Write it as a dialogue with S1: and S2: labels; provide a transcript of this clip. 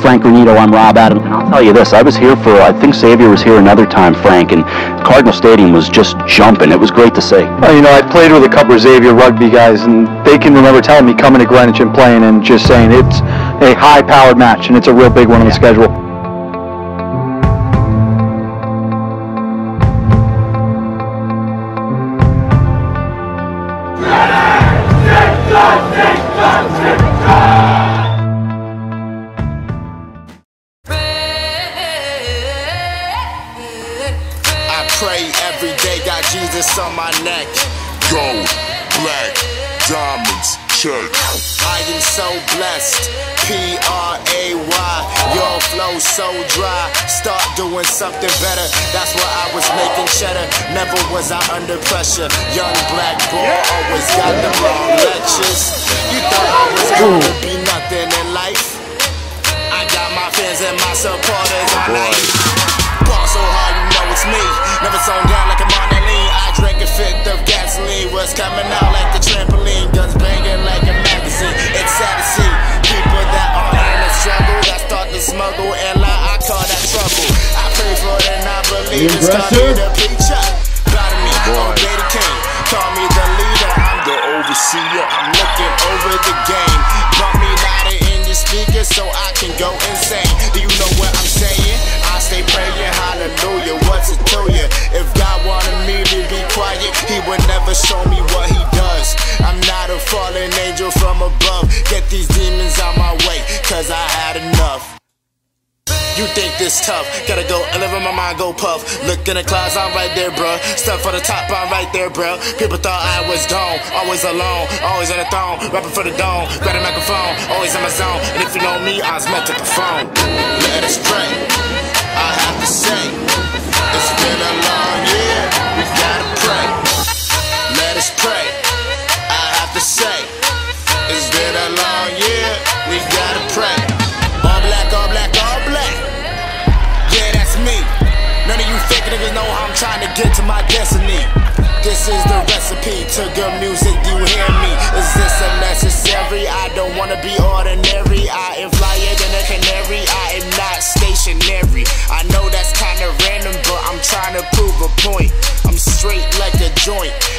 S1: Frank Granito, I'm Rob Adams, and I'll tell you this, I was here for, I think Xavier was here another time, Frank, and Cardinal Stadium was just jumping. It was great to see.
S2: Well, you know, I played with a couple of Xavier rugby guys, and they can remember telling me coming to Greenwich and playing and just saying it's a high-powered match, and it's a real big one on the schedule.
S3: Pray every day, got Jesus on my neck. Gold, black, diamonds, check. I am so blessed, P-R-A-Y. Your flow so dry, start doing something better. That's why I was making cheddar, never was I under pressure. Young black boy, always got the long lectures. You thought I was gonna be nothing in life? I got my fans and my supporters on life. Ball so hard, you know it's me. Never sewn down like a Mondaline. I drank a fifth of gasoline. Was coming out like the trampoline. Guns banging like a magazine. It's sad to see people that are in a struggle, that start to smuggle and lie. I call that trouble. I pray for it and I believe it's called me the preacher. Proud of me, obey the king. Call me the leader, I'm the overseer. I'm looking over the game. Bump me louder in your speaker so I can go insane. Do you know what I'm saying? I stay praying, hallelujah. What's it to you? If God wanted me to be quiet, he would never show me what he does. I'm not a fallen angel from above. Get these demons out my way, cause I had enough. You think this tough, gotta go and live in my mind, go puff. Look in the clouds, I'm right there, bruh. Stuff for the top, I'm right there, bruh. People thought I was gone, always alone, always on the throne, rapping for the dome, grab the microphone, always in my zone. And if you know me, I was meant to perform. Let us pray, I have to say, it's been a long year, we gotta pray. Let us pray, I have to say, it's been a long year, we gotta pray. All black, all black, all black. Yeah, that's me. None of you fake niggas know how I'm trying to get to my destiny. This is the recipe to good music, do you hear me? Is this unnecessary? I don't wanna be ordinary. I am flyer than a canary. I am not stationary. I know that's kinda random, but I'm trying to prove a point. I'm straight like a joint.